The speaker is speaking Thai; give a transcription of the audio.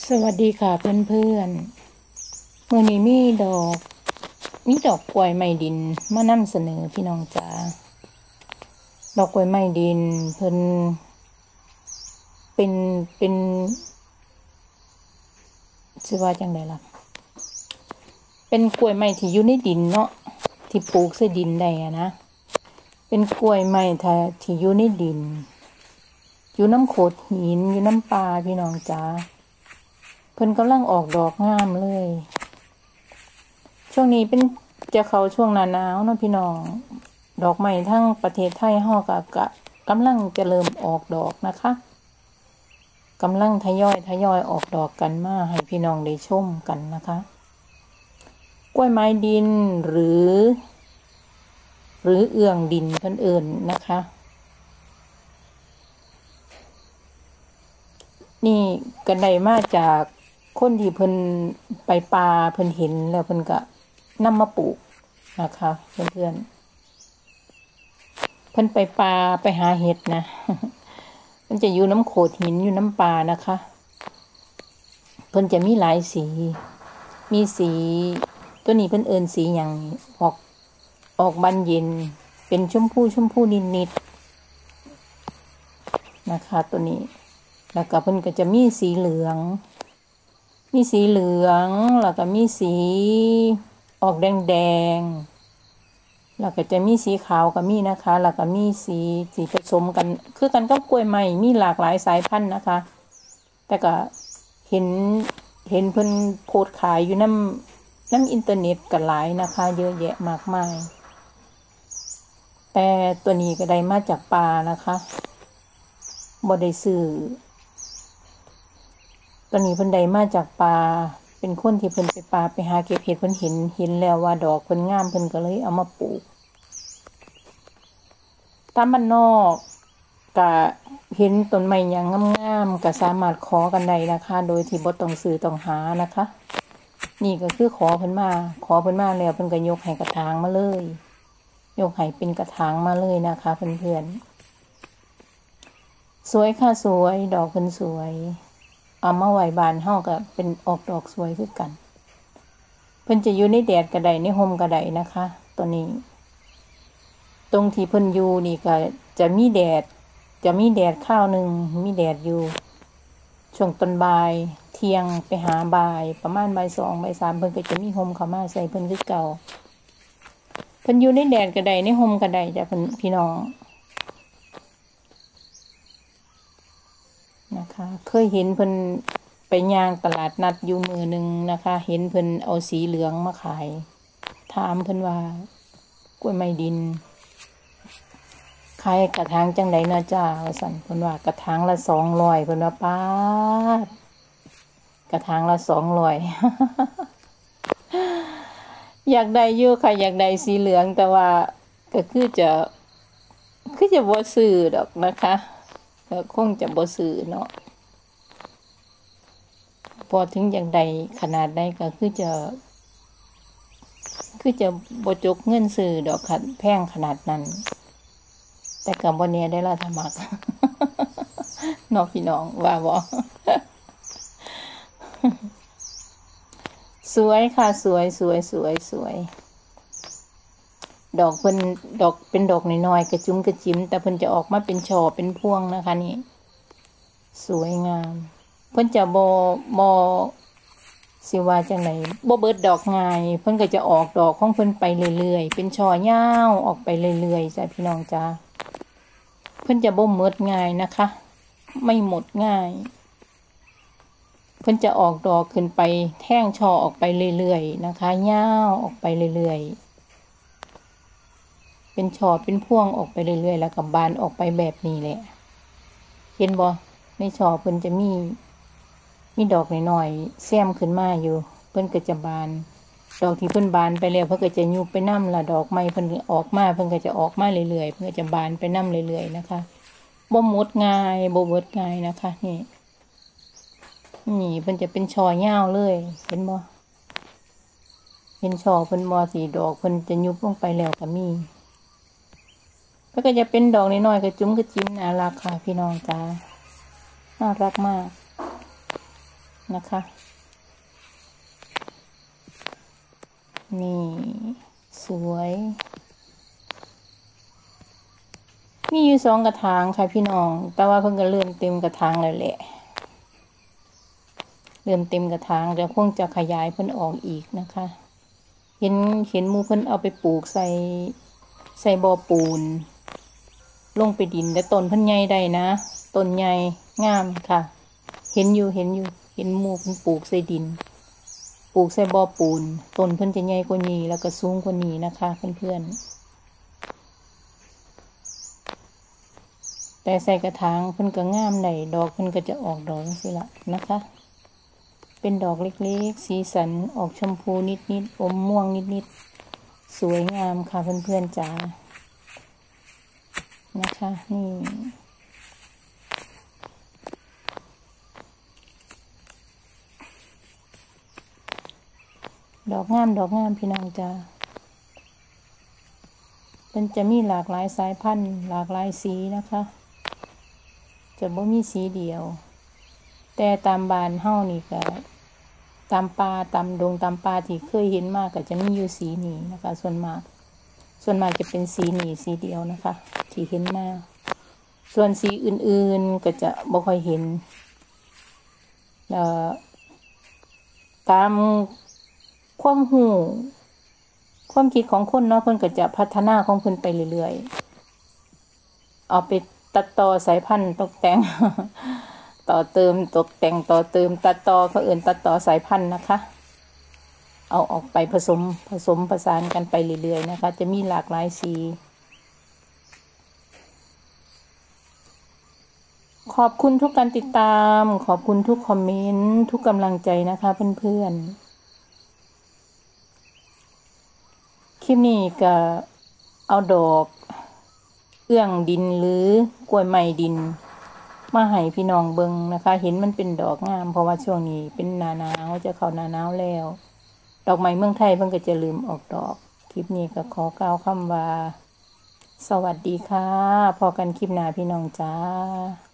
สวัสดีค่ะเพื่อนๆเมื่อนี้มีดอกกล้วยไม้ดินมานำเสนอพี่น้องจ๋าดอกกล้วยไม้ดินเพิ่นเป็นชื่อว่าจังไดล่ะเป็นกล้วยไม้ที่อยู่ในดินเนาะที่ปลูกใส่ดินได้อะนะเป็นกล้วยไม้ที่อยู่ในดินอยู่น้ำโขดหินอยู่น้ำปลาพี่น้องจ๋าเพิ่นกำลังออกดอกงามเลยช่วงนี้จะเข้าช่วงหน้าหนาวเนาะพี่น้องดอกไม้ทั้งประเทศไทยเฮาก็กำลังจะเริ่มออกดอกนะคะกำลังทยอยออกดอกกันมาให้พี่น้องได้ชมกันนะคะกล้วยไม้ดินหรือเอื้องดินเพิ่นเอิ้นนะคะนี่ก็ได้มาจากคนที่เพิ่นไปป่าเพิ่นเห็นแล้วเพิ่นก็นำมาปลูกนะคะเพื่อนๆเพิ่นไปป่าไปหาเห็ดนะ มันจะอยู่น้ำโขดหินอยู่น้ำป่านะคะเพิ่นจะมีหลายสีมีสีตัวนี้เพิ่นเอิ้นสีหยังออกบานเย็นเป็นชมพูนิดๆนะคะตัวนี้แล้วก็เพิ่นก็จะมีสีเหลืองแล้วก็มีสีออกแดงแล้วก็จะมีสีขาวก็มีนะคะแล้วก็มีสีผสมกันคือกันกับกล้วยไม้มีหลากหลายสายพันธุ์นะคะแต่ก็เห็นเพิ่นโพสต์ขายอยู่น้ำอินเทอร์เน็ตก็หลายนะคะเยอะแยะมากมายแต่ตัวนี้ก็ได้มาจากป่านะคะบ่ได้ซื้อตอนนี้เพิ่นได้มาจากป่าเป็นคนที่เพิ่นไปป่าไปหาเก็บเห็ดเพิ่นเห็นแล้วว่าดอกเพิ่นงามเพิ่นก็เลยเอามาปลูกตามบ้านนอกก็เห็นต้นไม้หยังงามๆก็สามารถขอกันได้นะคะโดยที่บ่ต้องซื้อต้องหานะคะนี่ก็คือขอเพิ่นมาแล้วเพิ่นก็ยกให้กระถางมาเลยยกให้เป็นกระถางมาเลยนะคะเพื่อนๆสวยค่ะสวยดอกเพิ่นสวยเอามาไว้บ้านเฮาก็เป็นออกดอกสวยคือกันเพิ่นจะอยู่ในแดดก็ได้ในร่มก็ได้นะคะตัวนี้ตรงที่เพิ่นอยู่นี่ก็จะมีแดดข้าวหนึ่งมีแดดอยู่ช่วงตอนบ่ายเที่ยงไปหาบ่ายประมาณบ่าย2บ่าย3เพิ่นก็จะมีร่มเข้ามาใส่เพิ่นคือเก่าเพิ่นอยู่ในแดดก็ได้ในร่มก็ได้จ้ะเพิ่นพี่น้องนะคะเคยเห็นเพิ่นไปย่างตลาดนัดอยู่มื้อนึงนะคะเห็นเพิ่นเอาสีเหลืองมาขายถามเพิ่นว่ากล้วยไม้ดินขายกระถางจังได๋นะจ้าว่าซั่นเพิ่นว่ากระถางละ200เพิ่นว่าป๊าดกระถางละ200 อยากได้อยู่ค่ะอยากได้สีเหลืองแต่ว่าก็คือจะบ่ซื้อดอกนะคะก็คงจะบ่ซื้อเนาะพอถึงอย่างใดขนาดใดก็คือจะบ่จกเงินซื้อดอกค่ะแพงขนาดนั้นแต่ก็บ่แน่ได้ล่ะถ้ามัก เนาะพี่น้องว่าบ่ สวยค่ะสวยดอกเพิ่นเป็นดอกน้อยๆกระจุ้มกระจิ้มแต่เพิ่นจะออกมาเป็นช่อเป็นพวงนะคะนี่สวยงามเพิ่นจะบ่สิว่าจังได๋บ่เบิดดอกง่ายเพิ่นก็จะออกดอกของเพิ่นไปเรื่อยๆเป็นช่อยาวออกไปเรื่อยๆจ้ะพี่น้องจ้าเพิ่นจะบ่หมดง่ายนะคะไม่หมดง่ายเพิ่นจะออกดอกขึ้นไปแท่งช่อออกไปเรื่อยๆนะคะยาวออกไปเรื่อยๆเป็นช่อเป็นพวงออกไปเรื่อยๆแล้วก็บานออกไปแบบนี้แหละเห็นบ่ในช่อเพิ่นจะมีดอกน้อยๆแซมขึ้นมาอยู่เพิ่นก็จะบานดอกที่เพิ่นบานไปแล้วเพิ่นก็จะยุบไปนำล่ะดอกใหม่เพิ่นออกมาเพิ่นก็จะออกมาเรื่อยๆเพิ่นก็จะบานไปนำเรื่อยๆนะคะบ่หมดง่ายบ่เบิดง่ายนะคะนี่เพิ่นจะเป็นช่อยาวเลยเห็นบ่เห็นช่อเพิ่นบ่สีดอกเพิ่นจะยุบลงไปแล้วก็มีแล้วก็จะเป็นดอกน้อยๆกระจุ้มกระจิ้มน่ารักค่ะพี่น้องจ้าน่ารักมากนะคะ นี่สวยมีอยู่2 กระถางค่ะพี่น้องแต่ว่าเพิ่งก็เริ่มเต็มกระถางแล้วแหละเริ่มเต็มกระถางเดี๋ยวคงจะขยายเพิ่นออกอีกนะคะเห็นหมู่เพิ่นเอาไปปลูกใส่บ่อปูนลงไปดินแต่ต้นเพิ่นใหญ่ได้นะต้นใหญ่งามค่ะเห็นหมู่เพิ่นปลูกใส่ดินปลูกใส่บ่อปูนต้นเพิ่นจะใหญ่กว่านี้แล้วก็สูงกว่านี้นะคะเพื่อนๆแต่ใส่กระถางเพิ่นก็งามได้ดอกเพิ่นก็จะออกดอกจังซี่ล่ะนะคะเป็นดอกเล็กๆสีสันออกชมพูนิดๆอมม่วงนิดๆสวยงามค่ะเพื่อนๆจ๋านะคะนี่ดอกงามพี่น้องจ๋ามันจะมีหลากหลายสายพันธุ์หลากหลายสีนะคะจะบ่มีสีเดียวแต่ตามบ้านเฮานี่ก็ตามป่าตามดงตามป่าที่เคยเห็นมาก็จะมีอยู่สีนี้นะคะส่วนมากจะเป็นสีนี้สีเดียวนะคะที่เห็นมาส่วนสีอื่นๆก็จะบ่ค่อยเห็นตามความรู้ความคิดของคนเนาะเพิ่นก็จะพัฒนาของเพิ่นไปเรื่อยๆเอาไปตัดต่อสายพันธุ์ตกแต่ง ต่อเติมตกแต่งต่อเติมตัดต่อเขาเอื่นตัดต่อสายพันธุ์นะคะเอาออกไปผสมผสานกันไปเรื่อยๆนะคะจะมีหลากหลายสีขอบคุณทุกการติดตามขอบคุณทุกคอมเมนต์ทุกกำลังใจนะคะเพื่อนๆคลิปนี้ก็เอาดอกเอื้องดินหรือกล้วยไม้ดินมาให้พี่น้องเบิ่งนะคะเห็นมันเป็นดอกงามเพราะว่าช่วงนี้เป็นหน้าหนาวจะเข้าหน้าหนาวแล้วดอกไม้เมืองไทยเพิ่นก็จะลืมออกดอกคลิปนี้ก็ขอกล่าวคำว่าสวัสดีค่ะพอกันคลิปหน้าพี่น้องจ้า